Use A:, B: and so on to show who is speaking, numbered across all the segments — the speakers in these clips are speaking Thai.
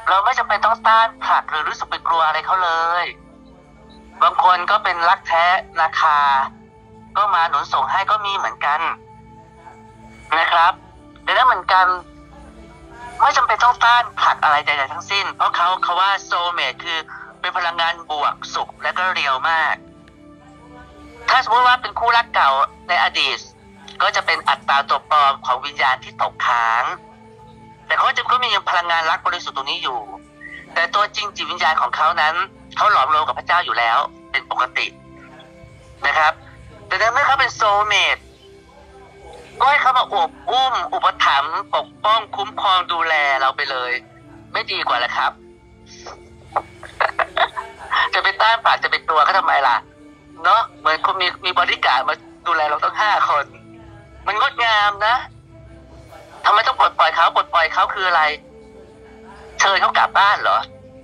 A: เราไม่จำเป็นต้องต้านผลักหรือรู้สึกไปกลัวอะไรเขาเลยบางคนก็เป็นรักแท้นาคาก็มาหนุนส่งให้ก็มีเหมือนกันนะครับแต่ถ้าเหมือนกันไม่จำเป็นต้องต้านผลักอะไรใดๆทั้งสิ้นเพราะเขาว่าโซลเมทคือเป็นพลังงานบวกสุขและก็เรียวมากถ้าสมมติว่าเป็นคู่รักเก่าในอดีตก็จะเป็นอัตตาตัวปลอมของวิญญาณที่ตกค้างแต่เขาก็มีพลังงานรักบริสุทธิ์ตรงนี้อยู่แต่ตัวจริงจิตวิญญาณของเขานั้นเขาหลอมรวมกับพระเจ้าอยู่แล้วเป็นปกตินะครับแต่เมื่อเขาเป็นโซลเมทก็ให้เขามาอบอุ้มอุปถัมภ์ปกป้องคุ้มครองดูแลเราไปเลยไม่ดีกว่าเหรอครับ จะไปต้านปากจะไปตัวเขาทำไมล่ะเนาะเหมือนคุณมีบริการมาดูแลเราต้อง5 คนมันงดงามนะทำไมต้องปลดปล่อยเขาคืออะไรเชิญเขากลับบ้านเหรอ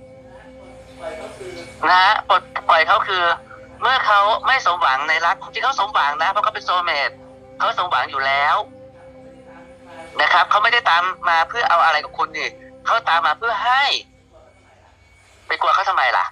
A: นะปลดปล่อยเขาคือเมื่อเขาไม่สมหวังในรักจริงเขาสมหวังนะเพราะเขาเป็นโซลเมทเขาสมหวังอยู่แล้วนะครับเขาไม่ได้ตามมาเพื่อเอาอะไรกับคุณนี่เขาตามมาเพื่อให้ไปกลัวเขาทำไมล่ะ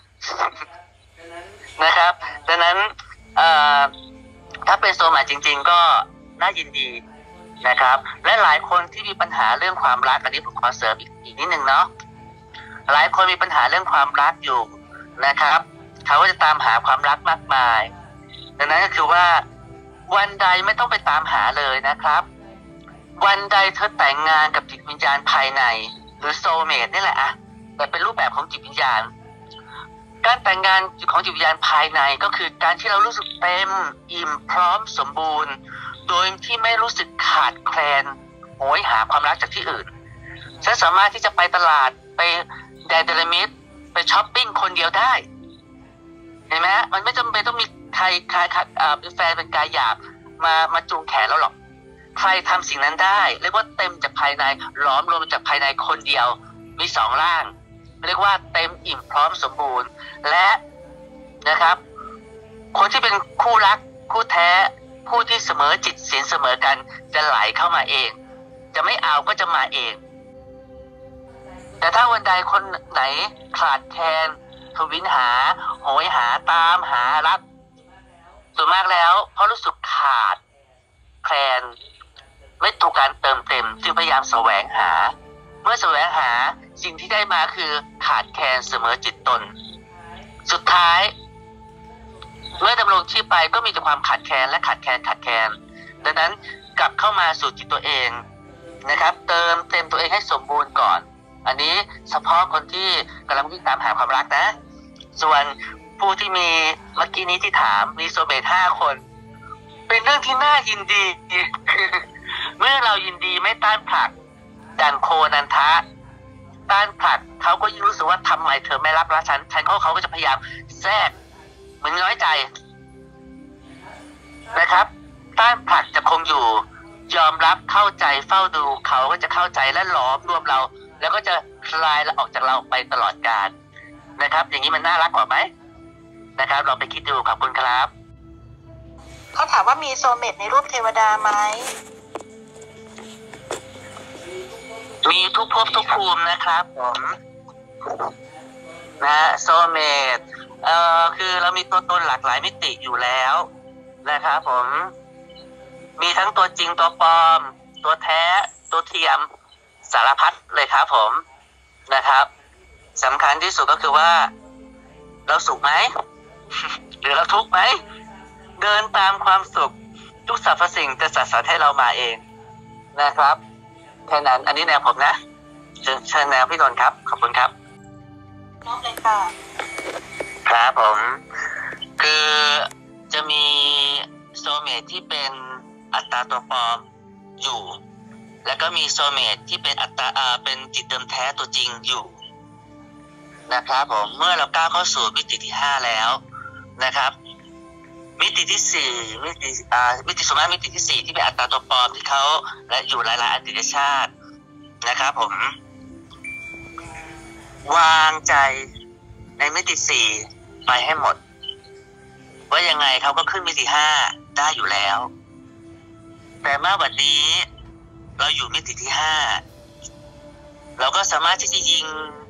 A: นะครับดังนั้นถ้าเป็นโซลเมทจริงๆก็น่ายินดีนะครับและหลายคนที่มีปัญหาเรื่องความรักอันนี้ผมขอเสริมอีกนิดนึงเนาะหลายคนมีปัญหาเรื่องความรักอยู่นะครับเขาก็จะตามหาความรักมากมายดังนั้นก็คือว่าวันใดไม่ต้องไปตามหาเลยนะครับวันใดเธอแต่งงานกับจิตวิญญาณภายในหรือโซลเมทนี่แหละอะแต่เป็นรูปแบบของจิตวิญญาณการแต่งงานของจิตวิญญาณภายในก็คือการที่เรารู้สึกเต็มอิ่มพร้อมสมบูรณ์โดยที่ไม่รู้สึกขาดแคลนโหยหาความรักจากที่อื่นฉันสามารถที่จะไปตลาดไปแดนเดลมิดไปช้อปปิ้งคนเดียวได้เห็นไหมมันไม่จำเป็นต้องมีใครเป็นแฟนเป็นกายหยาบมาจูงแขนเราหรอกใครทำสิ่งนั้นได้เรียกว่าเต็มจากภายในหลอมรวมจากภายในคนเดียวมี2 ร่างเรียกว่าเต็มอิ่มพร้อมสมบูรณ์และนะครับคนที่เป็นคู่รักคู่แท้ผู้ที่เสมอจิตศีลเสมอกันจะไหลเข้ามาเองจะไม่เอาก็จะมาเองแต่ถ้าวันใดคนไหนขาดแคลนทวินหาโหยหาตามหารักส่วนมากแล้วเพราะรู้สึกขาดแคลนไม่ถูกการเติมเต็มจึงพยายามแสวงหาเมื่อแสวงหาสิ่งที่ได้มาคือขาดแคลนเสมอจิตตนสุดท้ายเมื่อดำรงชีพไปก็มีแต่ความขาดแคลนและขาดแคลนดังนั้นกลับเข้ามาสู่จิตตัวเองนะครับเติมเต็มตัวเองให้สมบูรณ์ก่อนอันนี้เฉพาะคนที่กำลังวิ่งตามหาความรักนะส่วนผู้ที่มีเมื่อกี้นี้ที่ถามมีโซลเมท5 คนเป็นเรื่องที่น่ายินดี เมื่อเรายินดีไม่ต้านผลักดันโคนันทะต้านผลักเขาก็ยิ่งรู้สึกว่าทำไมเธอไม่รับรักฉันเขาก็จะพยายามแทรกเหมือนน้อยใจนะครับต้านผลักจะคงอยู่ยอมรับเข้าใจเฝ้าดูเขาก็จะเข้าใจและหลอมรวมเราแล้วก็จะคลายและออกจากเราไปตลอดกาลนะครับอย่างนี้มันน่ารักกว่าไหมนะครับลองไปคิดดูขอบคุณครับ
B: เขาถามว่ามีโซลเมทในรูปเทวดาไหม
A: มีทุกภพทุกภูมินะครับผมนะโซลเมทคือเรามีตัวตนหลากหลายมิติอยู่แล้วนะครับผมมีทั้งตัวจริงตัวปลอมตัวแท้ตัวเทียมสารพัดเลยครับผมนะครับสำคัญที่สุดก็คือว่าเราสุขไหม หรือเราทุกข์ไหมเดินตามความสุขทุกสรรพสิ่งจะจัดสรรให้เรามาเองนะครับแค่นั้นอันนี้แนวผมนะเชิญแนวพี่นนท์ครับขอบคุณครับ
B: มอบเลยค่ะ
A: ครับผมคือจะมีโซลเมทที่เป็นอัตราตัวปลอมอยู่แล้วก็มีโซลเมทที่เป็นอัตราเป็นจิตเดิมแท้ตัวจริงอยู่นะครับผมเมื่อเราก้าวเข้าสู่มิติที่5แล้วนะครับมิติที่4มิติสมมติมิติที่4ที่เป็นอัตราตัวปลอมที่เขาและอยู่หลายๆอดีตชาตินะครับผมวางใจในมิติ4ไปให้หมดว่ายังไงเขาก็ขึ้นมิติ5ได้อยู่แล้วแต่เมื่อวันนี้เราอยู่มิติที่5เราก็สามารถที่จะยิง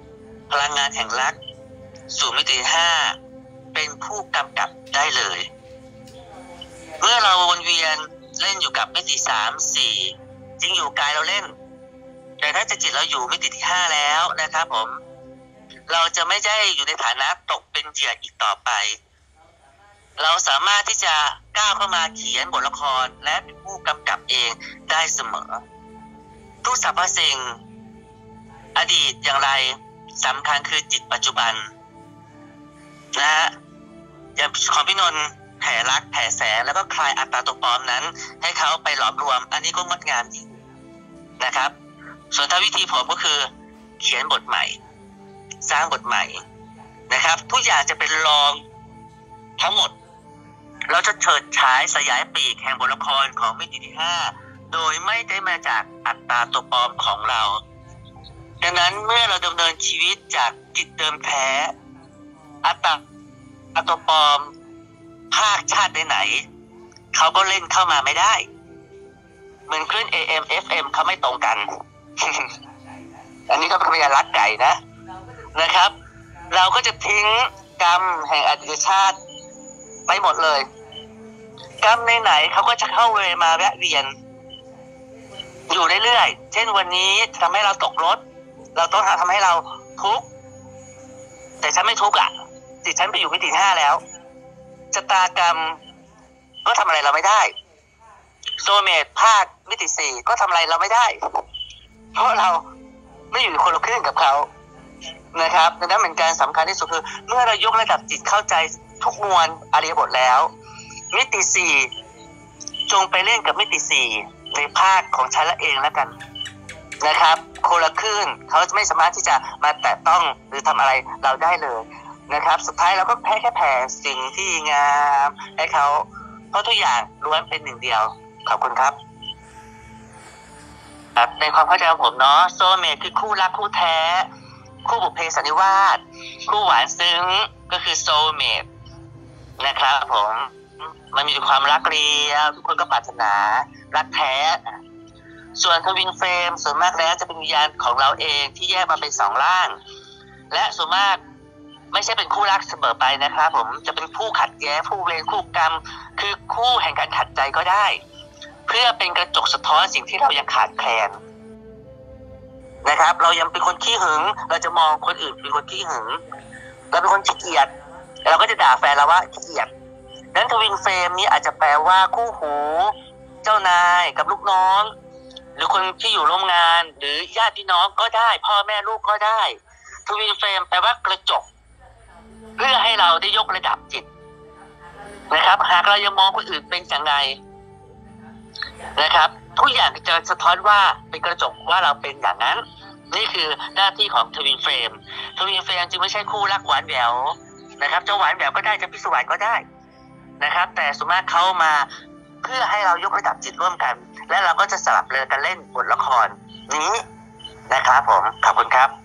A: พลังงานแห่งรักสู่มิติห้าเป็นผู้กำกับได้เลยเมื่อเราวนเวียนเล่นอยู่กับมิติ3 4จริงอยู่กายเราเล่นแต่ถ้าจิตเราอยู่มิติที่5แล้วนะครับผมเราจะไม่ได้อยู่ในฐานะตกเป็นเหยื่ออีกต่อไปเราสามารถที่จะก้าวเข้ามาเขียนบทละครและเป็นผู้กำกับเองได้เสมอทุกสรรพสิ่งอดีตอย่างไรสำคัญคือจิตปัจจุบันนะฮะอย่างของพี่นนท์แผ่รักแผ่แสงแล้วก็คลายอัตตาตัวปลอมนั้นให้เขาไปหลอมรวมอันนี้ก็งดงามดีนะครับส่วนถ้าวิธีผมก็คือเขียนบทใหม่สร้างบทใหม่นะครับทุกอย่างจะเป็นรองทั้งหมดเราจะเฉิดฉายสยายปีกแห่งบทละครของมิติที่5โดยไม่ได้มาจากอัตตาตัวปลอมของเราดังนั้นเมื่อเราดำเนินชีวิตจากจิตเดิมแท้อัตตาตัวปลอมภาคชาติไหนเขาก็เล่นเข้ามาไม่ได้เหมือนคลื่น AM FM เขาไม่ตรงกัน อันนี้ก็เป็นพยานรักไก่นะครับเราก็จะทิ้งกรรมแห่งอดีตชาติไปหมดเลยกรรมไหนเขาก็จะเข้าเวรมาแวะเวียนอยู่เรื่อยๆเช่นวันนี้ทำให้เราตกรถเราต้องทำให้เราทุกข์แต่ฉันไม่ทุกข์อ่ะจิตฉันไปอยู่มิติ5แล้วชะตากรรมก็ทำอะไรเราไม่ได้โซเมตภาคมิติ4ก็ทำอะไรเราไม่ได้เพราะเราไม่อยู่คนละครึ่งกับเขานะครับดังนั้นเป็นการสำคัญที่สุดคือเมื่อเรายกระดับจิตเข้าใจทุกมวลอริยบทแล้วมิติ4จงไปเล่นกับมิติ4ในภาคของฉันละเองแล้วกันนะครับคนละครึ่งเขาจะไม่สามารถที่จะมาแตะต้องหรือทำอะไรเราได้เลยนะครับสุดท้ายเราก็แค่แผ่สิ่งที่งามให้เขาเพราะทุกอย่างล้วนเป็นหนึ่งเดียวขอบคุณครับในความเข้าใจของผมเนาะโซเมตคือคู่รักคู่แท้คู่บุพเพสันนิวาสคู่หวานซึ้งก็คือโซเมตนะครับผมมันมีความรักเรียวทุกคนก็ปรารถนารักแท้ส่วนทวินเฟรมส่วนมากแล้วจะเป็นวิญญาณของเราเองที่แยกมาเป็น2ร่างและส่วนมากไม่ใช่เป็นคู่รักเสมอไปนะครับผมจะเป็นคู่ขัดแย้งคู่เวรคู่กรรมคือคู่แห่งการขัดใจก็ได้เพื่อเป็นกระจกสะท้อนสิ่งที่เรายังขาดแคลนนะครับเรายังเป็นคนขี้หึงเราจะมองคนอื่นเป็นคนขี้หึงเราเป็นคนขี้เกียจเราก็จะด่าแฟนเราว่าขี้เกียจนั้นทวินเฟรมนี้อาจจะแปลว่าคู่หูเจ้านายกับลูกน้องหรือคนที่อยู่ร่วมงานหรือญาติพี่น้องก็ได้พ่อแม่ลูกก็ได้ทวินเฟรมแปลว่ากระจกเพื่อให้เราได้ยกระดับจิตนะครับหากเรายังมองคนอื่นเป็นอย่างไรนะครับทุกอย่างจะสะท้อนว่าเป็นกระจกว่าเราเป็นอย่างนั้นนี่คือหน้าที่ของทวินเฟรมจึงไม่ใช่คู่รักหวานแหววนะครับจะหวานแหววก็ได้จะพิศวาสก็ได้นะครับแต่ส่วนมากเขามาเพื่อให้เรายกระดับจิตร่วมกันและเราก็จะสลับเลยกันเล่นบทละครนี้นะครับผมขอบคุณครับ